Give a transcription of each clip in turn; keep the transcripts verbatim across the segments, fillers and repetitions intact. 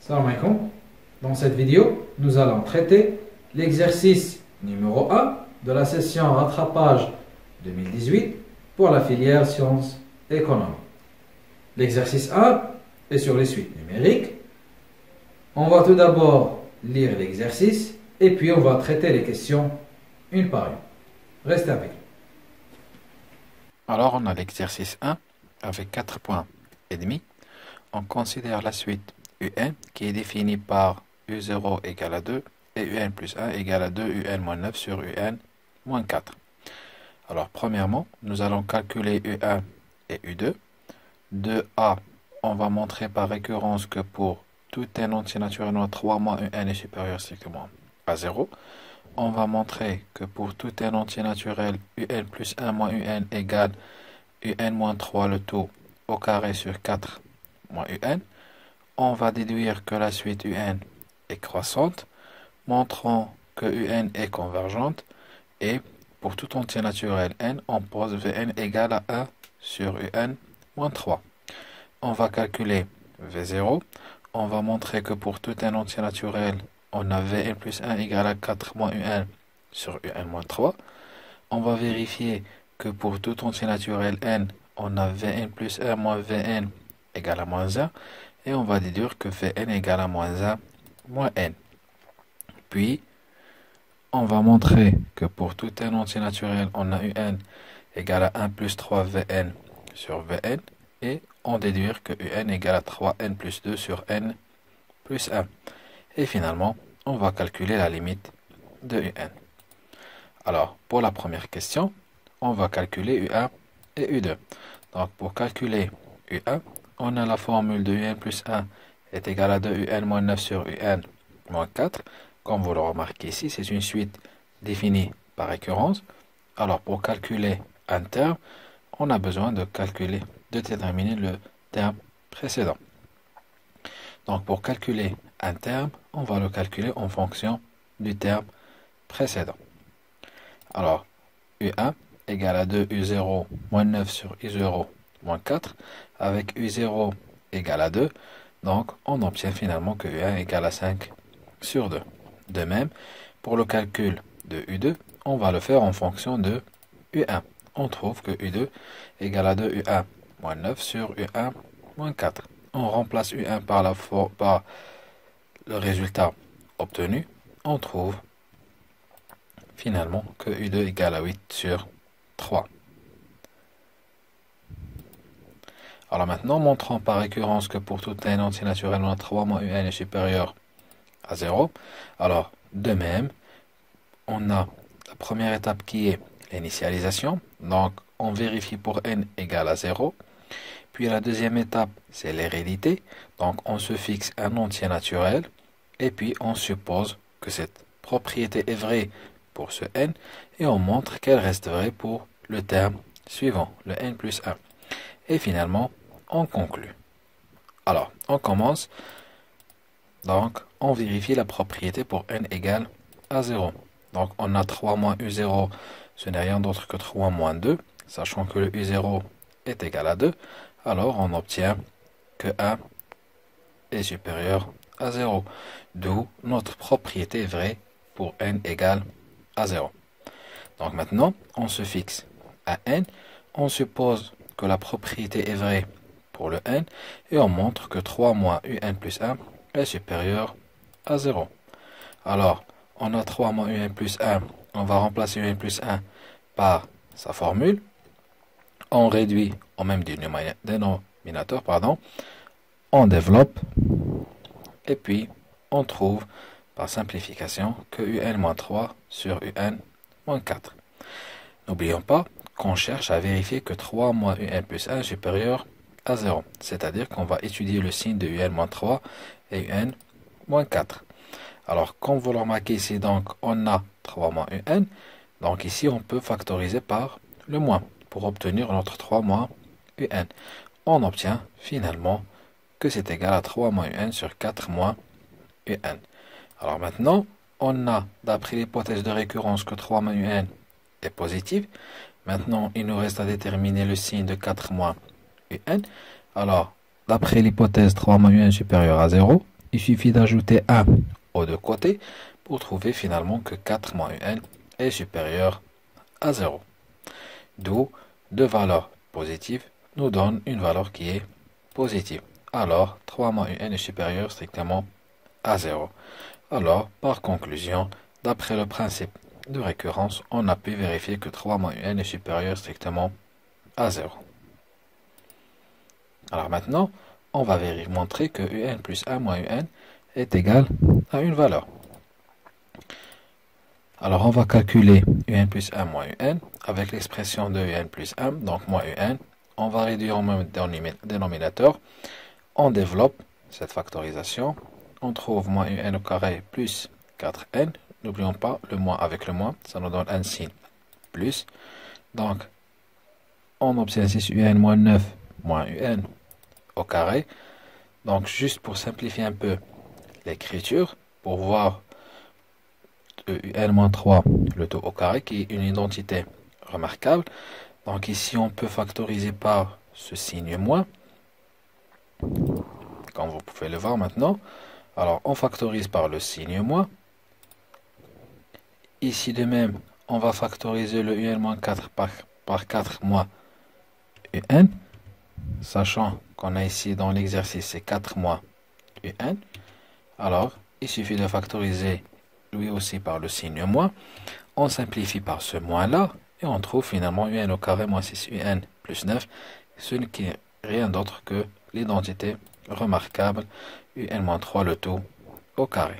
Salam alaikum. Dans cette vidéo, nous allons traiter l'exercice numéro un de la session rattrapage deux mille dix-huit pour la filière sciences économiques. L'exercice un est sur les suites numériques. On va tout d'abord lire l'exercice et puis on va traiter les questions une par une. Restez avec nous. Alors on a l'exercice un avec quatre points et demi. On considère la suite U N qui est définie par U zéro égale à deux et U N plus un égale à deux U N moins neuf sur U N moins quatre. Alors premièrement, nous allons calculer U un et U deux. De A, on va montrer par récurrence que pour tout n entier naturellement trois moins U N est supérieur strictement à zéro. On va montrer que pour tout n entier naturel, U N plus un moins U N égale U N moins trois le tout au carré sur quatre moins U N. On va déduire que la suite U N est croissante, montrant que U N est convergente, et pour tout entier naturel n, on pose V N égale à un sur U N moins trois. On va calculer V zéro. On va montrer que pour tout n entier naturel, on a V N plus un égale à quatre moins U N sur U N moins trois. On va vérifier que pour tout entier naturel n, on a V N plus un moins V N égale à moins un. Et on va déduire que Vn égale à moins un moins n. Puis, on va montrer que pour tout n entier naturel, on a Un égale à un plus trois Vn sur Vn. Et on déduire que Un égale à trois n plus deux sur n plus un. Et finalement, on va calculer la limite de Un. Alors, pour la première question, on va calculer U un et U deux. Donc, pour calculer U un, on a la formule de Un plus un est égal à deux U N moins neuf sur U N moins quatre. Comme vous le remarquez ici, c'est une suite définie par récurrence. Alors, pour calculer un terme, on a besoin de calculer, de déterminer le terme précédent. Donc, pour calculer un terme, on va le calculer en fonction du terme précédent. Alors, U un égale à deux U zéro moins neuf sur U zéro moins quatre, avec U zéro égale à deux, donc on obtient finalement que U un égale à cinq sur deux. De même, pour le calcul de U deux, on va le faire en fonction de U un. On trouve que U deux égale à deux U un moins neuf sur U un moins quatre. On remplace U un par, la par le résultat obtenu. On trouve finalement que U deux égale à huit sur trois. Alors maintenant, montrons par récurrence que pour tout n entier naturel, on a trois moins Un est supérieur à zéro. Alors, de même, on a la première étape qui est l'initialisation. Donc, on vérifie pour n égale à zéro. Puis la deuxième étape, c'est l'hérédité. Donc, on se fixe un entier naturel. Et puis, on suppose que cette propriété est vraie pour ce n. Et on montre qu'elle reste vraie pour le terme suivant, le n plus un. Et finalement, on conclut. Alors, on commence. Donc, on vérifie la propriété pour n égale à zéro. Donc, on a trois moins U zéro, ce n'est rien d'autre que trois moins deux. Sachant que le U zéro est égal à deux, alors on obtient que un est supérieur à zéro. D'où notre propriété est vraie pour n égale à zéro. Donc maintenant, on se fixe à n. On suppose que la propriété est vraie pour le n, et on montre que trois moins Un plus un est supérieur à zéro. Alors, on a trois moins Un plus un, on va remplacer Un plus un par sa formule. On réduit au même dénominateur, pardon. On développe, et puis on trouve par simplification que Un moins trois sur Un moins quatre. N'oublions pas qu'on cherche à vérifier que trois moins Un plus un est supérieur à zéro. C'est-à-dire qu'on va étudier le signe de Un moins trois et Un moins quatre. Alors, comme vous le remarquez ici, donc, on a trois moins Un. Donc ici, on peut factoriser par le moins pour obtenir notre trois moins Un. On obtient finalement que c'est égal à trois moins Un sur quatre moins Un. Alors maintenant, on a, d'après l'hypothèse de récurrence, que trois moins Un est positive. Maintenant, il nous reste à déterminer le signe de quatre moins Un. Alors, d'après l'hypothèse trois moins Un supérieur à zéro, il suffit d'ajouter un aux deux côtés pour trouver finalement que quatre moins un est supérieur à zéro. D'où deux valeurs positives nous donnent une valeur qui est positive. Alors, trois moins un est supérieur strictement à zéro. Alors, par conclusion, d'après le principe de récurrence, on a pu vérifier que trois moins un est supérieur strictement à zéro. Alors maintenant, on va vérifier, montrer que un plus un moins un est égal à une valeur. Alors on va calculer un plus un moins un avec l'expression de un plus un, donc moins un. On va réduire au même dénominateur. On développe cette factorisation. On trouve moins un au carré plus quatre n. N'oublions pas le moins avec le moins, ça nous donne un signe plus. Donc, on obtient six un moins neuf moins un au carré. Donc, juste pour simplifier un peu l'écriture, pour voir un moins trois, le tout au carré, qui est une identité remarquable. Donc ici, on peut factoriser par ce signe moins, comme vous pouvez le voir maintenant. Alors, on factorise par le signe moins. Ici, de même, on va factoriser le un moins quatre par, par quatre moins un, sachant qu'on a ici dans l'exercice, c'est quatre moins un. Alors, il suffit de factoriser lui aussi par le signe moins. On simplifie par ce moins-là, et on trouve finalement un au carré moins six un plus neuf, ce qui n'est rien d'autre que l'identité remarquable un moins trois le tout au carré.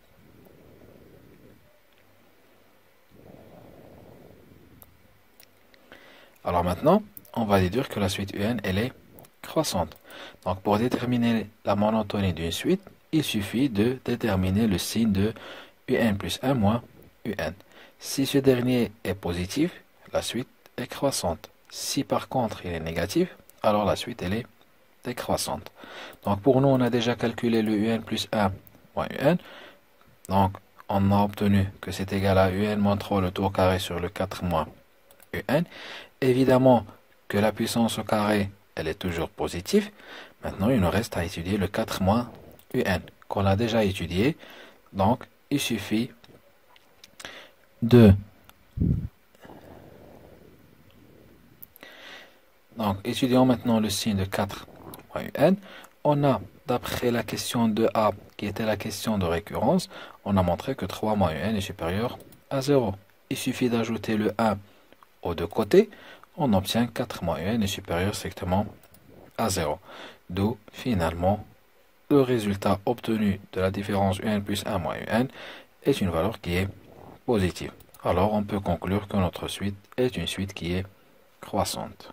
Alors maintenant, on va déduire que la suite un, elle est croissante. Donc pour déterminer la monotonie d'une suite, il suffit de déterminer le signe de un plus un moins un. Si ce dernier est positif, la suite est croissante. Si par contre il est négatif, alors la suite elle est décroissante. Donc pour nous, on a déjà calculé le un plus un moins un. Donc on a obtenu que c'est égal à un moins trois le tout au carré sur le quatre moins un. Évidemment que la puissance au carré, elle est toujours positive. Maintenant, il nous reste à étudier le quatre moins un qu'on a déjà étudié. Donc, il suffit de... Donc, étudions maintenant le signe de quatre moins un. On a, d'après la question de A, qui était la question de récurrence, on a montré que trois moins un est supérieur à zéro. Il suffit d'ajouter le un aux deux côtés. On obtient quatre moins un est supérieur strictement à zéro. D'où, finalement, le résultat obtenu de la différence un plus un moins un est une valeur qui est positive. Alors, on peut conclure que notre suite est une suite qui est croissante.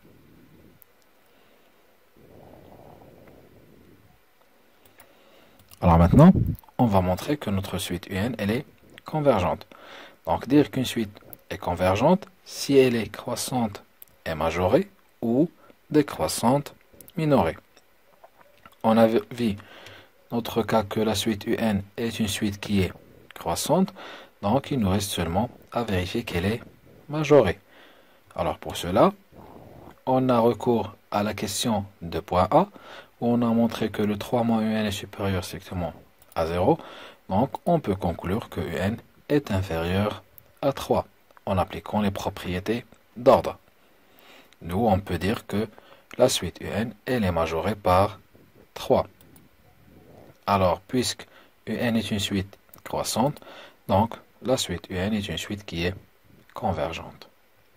Alors maintenant, on va montrer que notre suite un, elle est convergente. Donc, dire qu'une suite est convergente si elle est croissante et majorée ou décroissante minorée. On a vu notre cas que la suite un est une suite qui est croissante, donc il nous reste seulement à vérifier qu'elle est majorée. Alors pour cela, on a recours à la question de point A, où on a montré que le trois moins un est supérieur strictement à zéro, donc on peut conclure que un est inférieur à trois, en appliquant les propriétés d'ordre. Nous, on peut dire que la suite un, elle est majorée par trois. Alors, puisque un est une suite croissante, donc la suite un est une suite qui est convergente.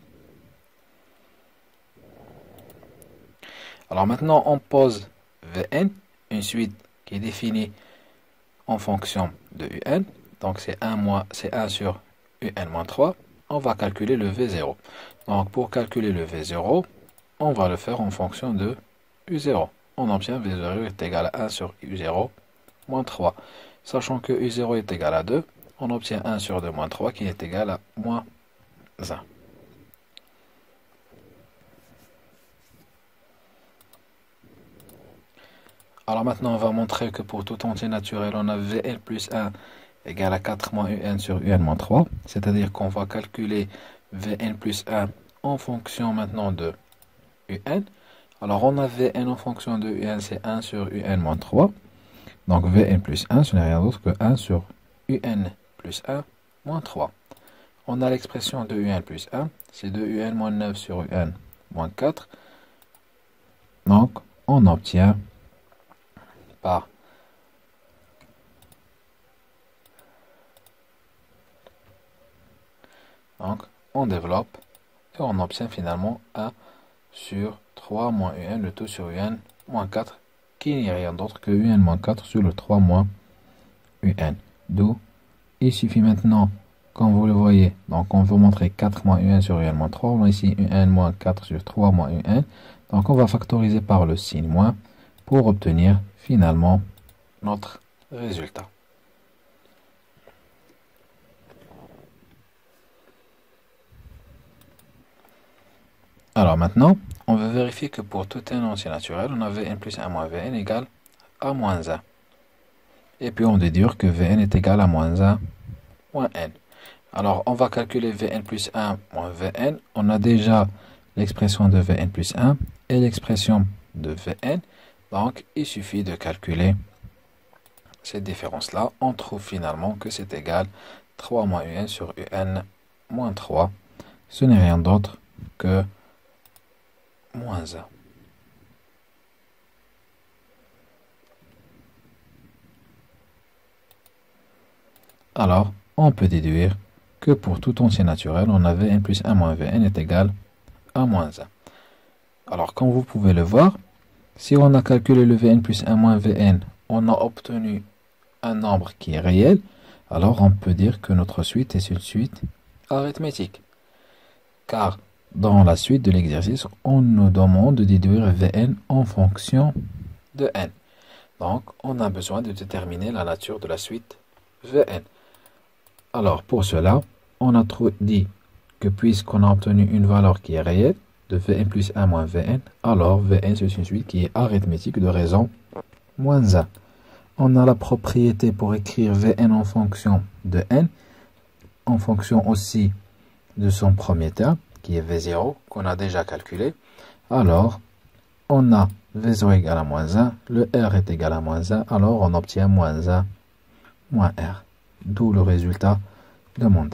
Alors maintenant, on pose Vn, une suite qui est définie en fonction de un. Donc c'est un, moins, c'est un sur un moins trois. On va calculer le V zéro. Donc pour calculer le V zéro, on va le faire en fonction de U zéro. On obtient V zéro est égal à un sur U zéro moins trois. Sachant que U zéro est égal à deux, on obtient un sur deux moins trois qui est égal à moins un. Alors maintenant, on va montrer que pour tout entier naturel, on a Vn plus un égale à quatre moins un sur un moins trois. C'est-à-dire qu'on va calculer Vn plus un en fonction maintenant de un. Alors on a Vn en fonction de un, c'est un sur un moins trois. Donc Vn plus un, ce n'est rien d'autre que un sur Un plus un moins trois. On a l'expression de Un plus un, c'est de Un moins neuf sur Un moins quatre. Donc, on obtient par donc on développe et on obtient finalement un sur trois moins Un, le tout sur Un moins quatre, qui n'est rien d'autre que Un moins quatre sur le trois moins Un. D'où il suffit maintenant, comme vous le voyez, donc on veut montrer quatre moins Un sur Un moins trois, on a ici Un moins quatre sur trois moins Un, donc on va factoriser par le signe moins pour obtenir finalement notre résultat. Alors maintenant, on veut vérifier que pour tout un entier naturel, on a Vn plus un moins Vn égale A moins un. Et puis on déduit que Vn est égal à moins un moins N. Alors on va calculer Vn plus un moins Vn. On a déjà l'expression de Vn plus un et l'expression de Vn. Donc il suffit de calculer cette différence-là. On trouve finalement que c'est égal à trois moins Un sur Un moins trois. Ce n'est rien d'autre que moins un. Alors, on peut déduire que pour tout entier naturel, on a Vn plus un moins Vn est égal à moins un. Alors, comme vous pouvez le voir, si on a calculé le Vn plus un moins Vn, on a obtenu un nombre qui est réel, alors on peut dire que notre suite est une suite arithmétique. Car dans la suite de l'exercice, on nous demande de déduire Vn en fonction de n. Donc, on a besoin de déterminer la nature de la suite Vn. Alors, pour cela, on a dit que puisqu'on a obtenu une valeur qui est réelle, de Vn plus un moins Vn, alors Vn c'est une suite qui est arithmétique de raison moins un. On a la propriété pour écrire Vn en fonction de n, en fonction aussi de son premier terme, qui est V zéro, qu'on a déjà calculé. Alors, on a V zéro égale à moins un, le R est égal à moins un, alors on obtient moins un moins R. D'où le résultat demandé.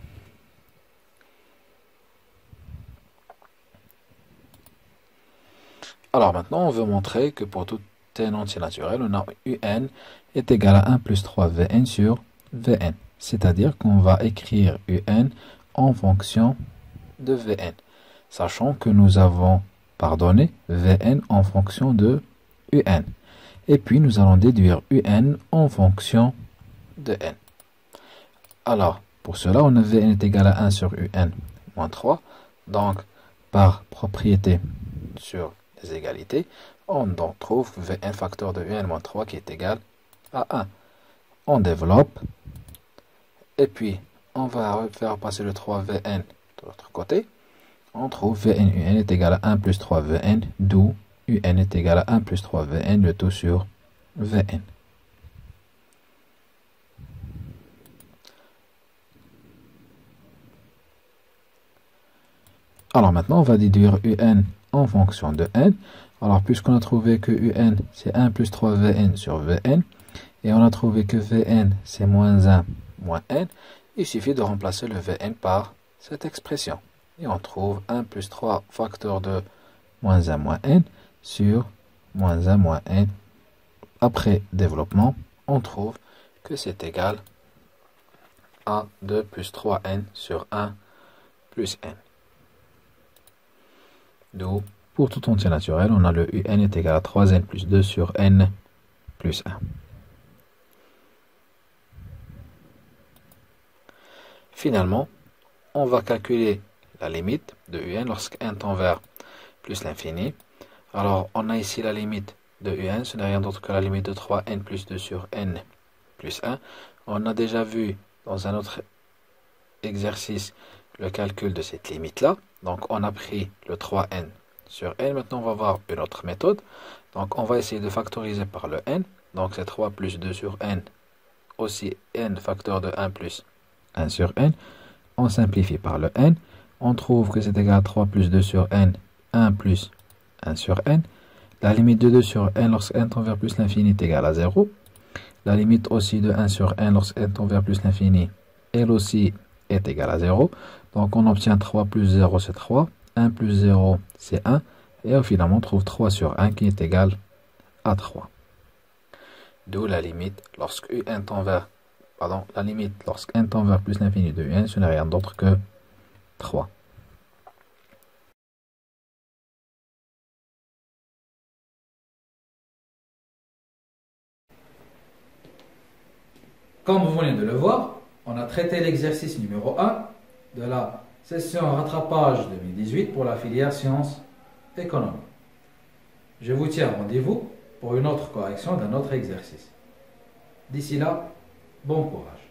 Alors maintenant, on veut montrer que pour tout un entier naturel, on a Un est égal à un plus trois Vn sur Vn. C'est-à-dire qu'on va écrire Un en fonction de Vn, sachant que nous avons pardonné Vn en fonction de Un. Et puis nous allons déduire Un en fonction de n. Alors, pour cela, on a Vn est égal à un sur Un moins trois. Donc, par propriété sur les égalités, on donc trouve Vn facteur de Un moins trois qui est égal à un. On développe. Et puis, on va faire passer le trois Vn de l'autre côté. On trouve Vn Un est égal à un plus trois Vn, d'où Un est égal à un plus trois Vn, le tout sur Vn. Alors maintenant, on va déduire Un en fonction de n. Alors, puisqu'on a trouvé que Un, c'est un plus trois Vn sur Vn, et on a trouvé que Vn, c'est moins un moins n, il suffit de remplacer le Vn par cette expression. Et on trouve un plus trois facteur de moins un moins n sur moins un moins n. Après développement, on trouve que c'est égal à deux plus trois n sur un plus n. D'où, pour tout entier naturel, on a le Un est égal à trois n plus deux sur n plus un. Finalement, on va calculer la limite de Un lorsque n tend vers plus l'infini. Alors, on a ici la limite de Un, ce n'est rien d'autre que la limite de trois n plus deux sur n plus un. On a déjà vu dans un autre exercice le calcul de cette limite-là. Donc, on a pris le trois n sur n. Maintenant, on va voir une autre méthode. Donc, on va essayer de factoriser par le n. Donc, c'est trois plus deux sur n. Aussi, n facteur de un plus un sur n. On simplifie par le n. On trouve que c'est égal à trois plus deux sur n, un plus un sur n. La limite de deux sur n lorsque n tend vers plus l'infini est égale à zéro. La limite aussi de un sur n lorsqu'n tend vers plus l'infini, elle aussi est égale à zéro. Donc on obtient trois plus zéro, c'est trois. un plus zéro, c'est un. Et finalement, on trouve trois sur un qui est égal à trois. D'où la limite lorsque un tend vers, pardon, la limite lorsque n tend vers plus l'infini de un, ce n'est rien d'autre que trois. Comme vous venez de le voir, on a traité l'exercice numéro un de la session rattrapage deux mille dix-huit pour la filière sciences économiques. Je vous tiens rendez-vous pour une autre correction d'un autre exercice. D'ici là, bon courage.